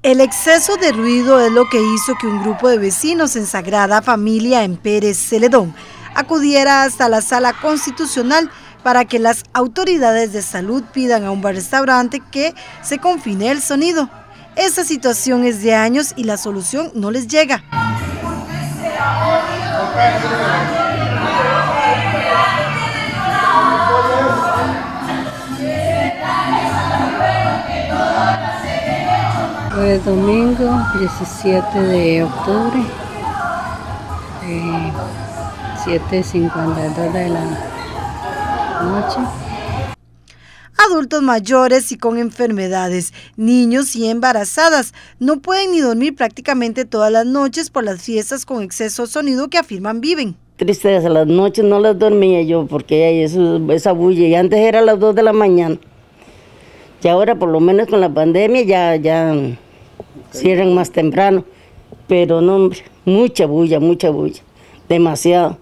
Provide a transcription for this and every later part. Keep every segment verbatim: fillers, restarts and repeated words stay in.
El exceso de ruido es lo que hizo que un grupo de vecinos en Sagrada Familia en Pérez Celedón acudiera hasta la Sala Constitucional para que las autoridades de salud pidan a un bar-restaurante que se confine el sonido. Esta situación es de años y la solución no les llega. Hoy es domingo diecisiete de octubre, eh, siete cincuenta y dos de la noche. Adultos mayores y con enfermedades, niños y embarazadas no pueden ni dormir prácticamente todas las noches por las fiestas con exceso de sonido que afirman viven. Tristeza, las noches no las dormía yo porque hay eso, esa bulla, y antes era a las dos de la mañana. Y ahora por lo menos con la pandemia ya, ya cierran más temprano, pero no, mucha bulla, mucha bulla, demasiado.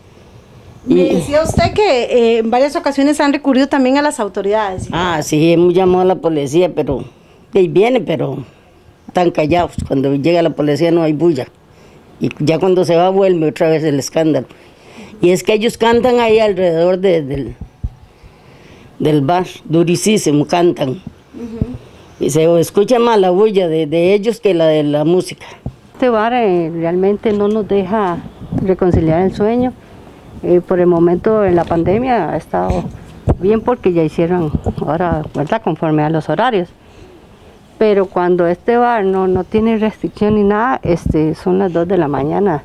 Me decía usted que eh, en varias ocasiones han recurrido también a las autoridades. Ah, sí, hemos llamado a la policía, pero ahí viene, pero están callados. Cuando llega la policía no hay bulla. Y ya cuando se va vuelve otra vez el escándalo. Y es que ellos cantan ahí alrededor de, del, del bar, durísimo, cantan. Uh-huh. Y se escucha más la bulla de, de ellos que la de la música. Este bar eh, realmente no nos deja reconciliar el sueño. Eh, por el momento en la pandemia ha estado bien porque ya hicieron ahora, ¿verdad?, conforme a los horarios. Pero cuando este bar no, no tiene restricción ni nada, este, son las dos de la mañana.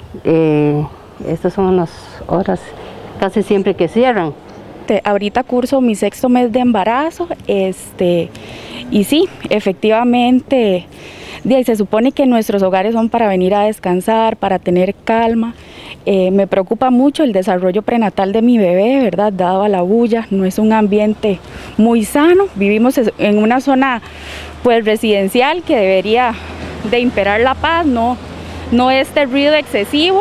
Eh, estas son las horas casi siempre que cierran. Ahorita curso mi sexto mes de embarazo, este, y sí, efectivamente, se supone que nuestros hogares son para venir a descansar, para tener calma. Eh, me preocupa mucho el desarrollo prenatal de mi bebé, ¿verdad? Dado a la bulla, no es un ambiente muy sano. Vivimos en una zona pues residencial que debería de imperar la paz, no, no este ruido excesivo.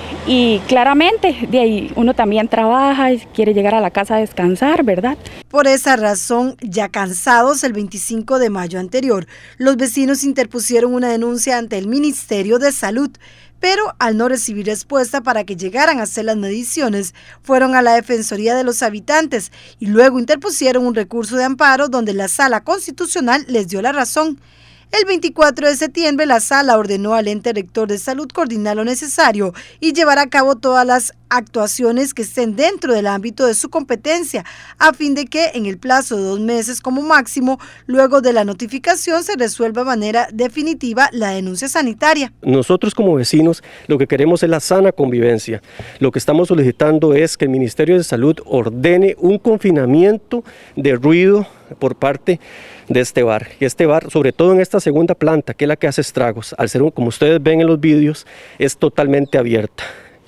Y claramente de ahí uno también trabaja y quiere llegar a la casa a descansar, ¿verdad? Por esa razón, ya cansados, el veinticinco de mayo anterior, los vecinos interpusieron una denuncia ante el Ministerio de Salud, pero al no recibir respuesta para que llegaran a hacer las mediciones, fueron a la Defensoría de los Habitantes y luego interpusieron un recurso de amparo donde la Sala Constitucional les dio la razón. El veinticuatro de septiembre, la Sala ordenó al ente rector de salud coordinar lo necesario y llevar a cabo todas las actuaciones que estén dentro del ámbito de su competencia, a fin de que en el plazo de dos meses como máximo, luego de la notificación, se resuelva de manera definitiva la denuncia sanitaria. Nosotros como vecinos lo que queremos es la sana convivencia. Lo que estamos solicitando es que el Ministerio de Salud ordene un confinamiento de ruido por parte de este bar. Y este bar, sobre todo en esta segunda planta, que es la que hace estragos, al ser, como ustedes ven en los vídeos, es totalmente abierta.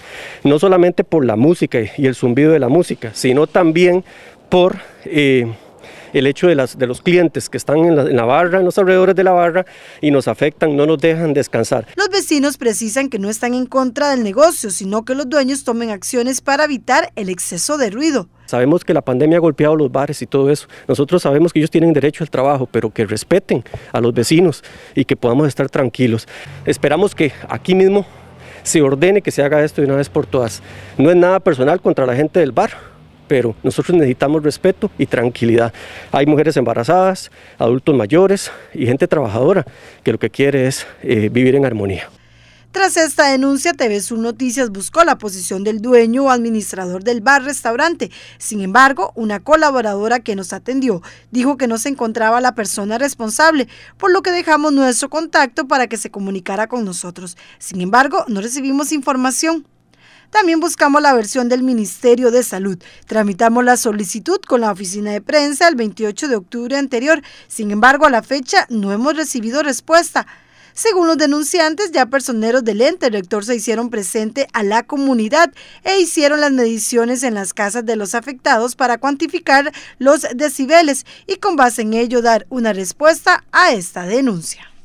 No solamente por la música y el zumbido de la música, sino también por eh, el hecho de, las, de los clientes que están en la, en la barra, en los alrededores de la barra, y nos afectan, no nos dejan descansar. Los vecinos precisan que no están en contra del negocio, sino que los dueños tomen acciones para evitar el exceso de ruido. Sabemos que la pandemia ha golpeado los bares y todo eso. Nosotros sabemos que ellos tienen derecho al trabajo, pero que respeten a los vecinos y que podamos estar tranquilos. Esperamos que aquí mismo se ordene que se haga esto de una vez por todas. No es nada personal contra la gente del bar, pero nosotros necesitamos respeto y tranquilidad. Hay mujeres embarazadas, adultos mayores y gente trabajadora que lo que quiere es eh, vivir en armonía. Tras esta denuncia, T V Sur Noticias buscó la posición del dueño o administrador del bar-restaurante. Sin embargo, una colaboradora que nos atendió dijo que no se encontraba la persona responsable, por lo que dejamos nuestro contacto para que se comunicara con nosotros. Sin embargo, no recibimos información. También buscamos la versión del Ministerio de Salud. Tramitamos la solicitud con la oficina de prensa el veintiocho de octubre anterior. Sin embargo, a la fecha no hemos recibido respuesta. Según los denunciantes, ya personeros del ente rector se hicieron presente a la comunidad e hicieron las mediciones en las casas de los afectados para cuantificar los decibeles y con base en ello dar una respuesta a esta denuncia.